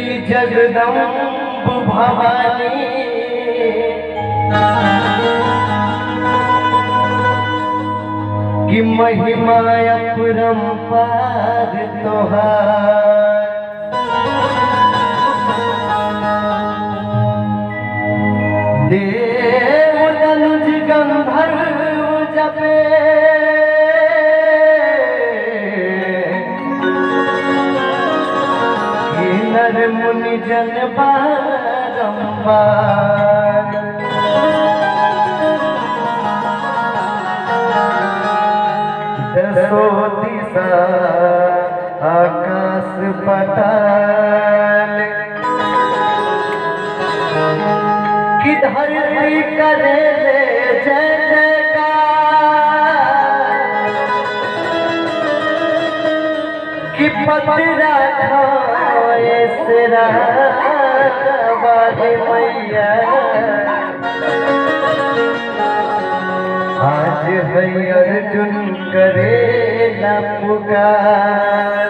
जगदम्ब भवानी की महिमा अपरंपार तोहार। देव दनुज गंधर्व जपे नर मुनि जन बारंबार। दसो दिशा आकाश पाताल की धरती करे जय जयकार की पतरा सेरा वाली मैया आज है अर्जुन करेला पुकार।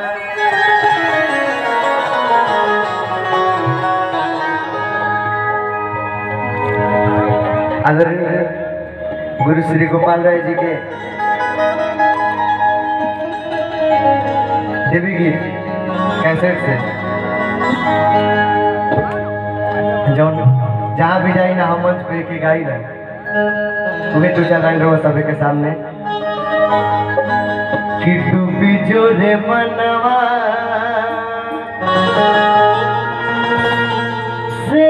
आदरणीय गुरु श्री गोपाल राय जी के देवी गीत कैसेट से जौन जहाँ भी जाई ना हम मंच पे के गाई रहे तुम्हें दो चार लाइन रहो सभी के सामने कि डूबी जो रे मनवा से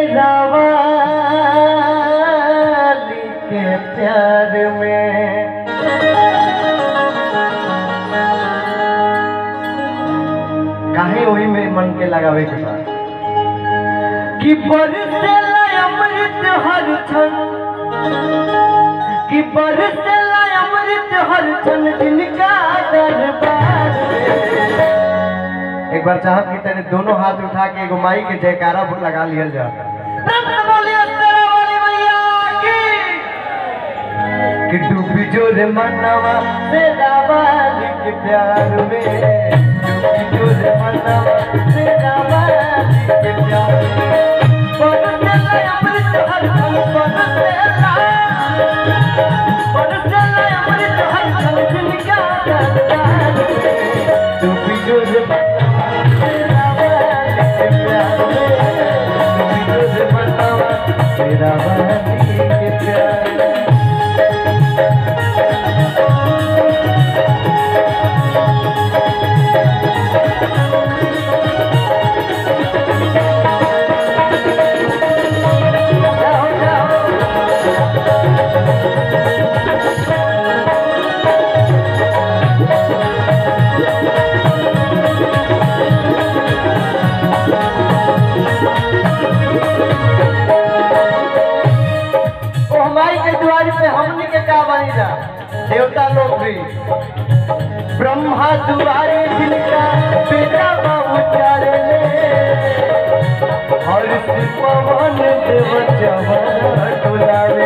रावाली के प्यार में काहे वही में मन के लगावे के बाद कि बरसेला अमृत हर क्षण कि बरसेला अमृत हर क्षण जिनका दरबार। एक बार चाहब कि तेरे दोनों हाथ उठा के एगो माई के जयकारा लगा लिया जाए। कि डूबी जो रे मनवा तेरा वाली के प्यार में, डूबी जो रे मनवा तेरा वाली के प्यार में। बरसेला अमृत हर क्षण बरसेला अमृत हर क्षण जिनका दरबार में। डूबी जो रे मनवा तेरा वाली के प्यार में, डूबी जो रे मनवा तेरा वाली के प्यार में। देवता लोग भी ब्रह्मा दुआरे जिनका बेटा उचारे और पवन देव चवन डुलावे।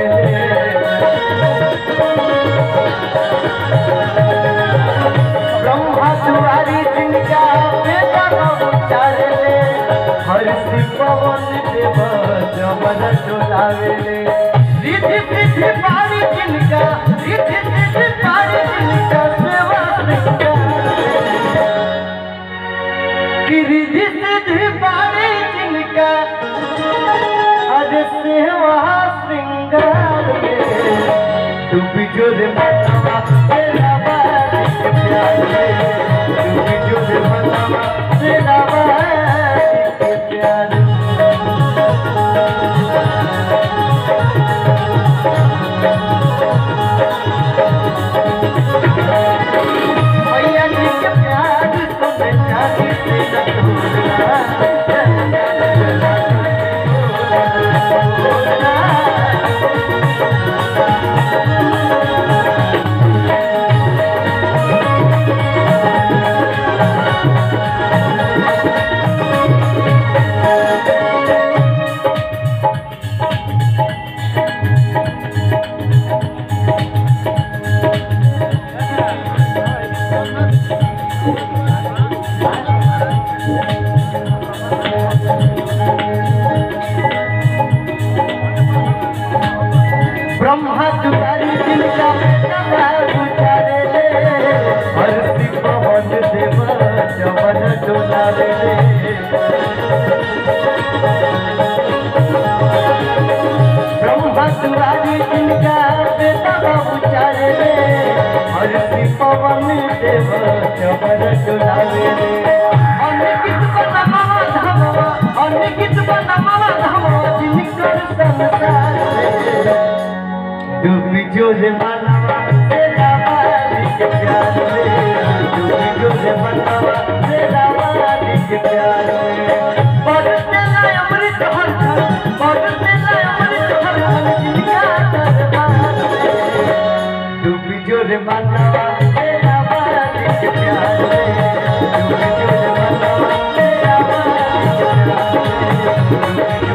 ब्रह्मा दुआरे जिनका बेटा उचारे और पवन देव चवन डुलावे। रिद्धि सिद्धि पारी जिनका, रिद्धि सिद्धि पारी जिनका सेवा कि रिद्धि सिद्धि पारी जिनका हर सेवा श्रृंगार में। डूबी जो रे मनवा तेरा वाली के प्यार में, डूबी जो रे मनवा तेरा वाली के प्यार में। मैया जी के प्यार सुन जाती से ब्रह्मा दुआरी जिनका उचारे ले हरसी पवन देव चमन डोलावे ले ब्रह्मा दुआरी जिनका उचारे ले हरसी पवन देव चमन डोलावे ले अनिकित बनमावा धामवा अनिकित बनमावा धामवा जिनकर संसार डूबी जोरे मनवा तेरा मालिक प्यार में डूबी जोरे मनवा तेरा मालिक प्यार में बरसे ना अमृत हर हर बरसे ना अमृत हर हर जिनका दरबार में डूबी जोरे मनवा तेरा मालिक प्यार में डूबी जोरे मनवा तेरा मालिक प्यार में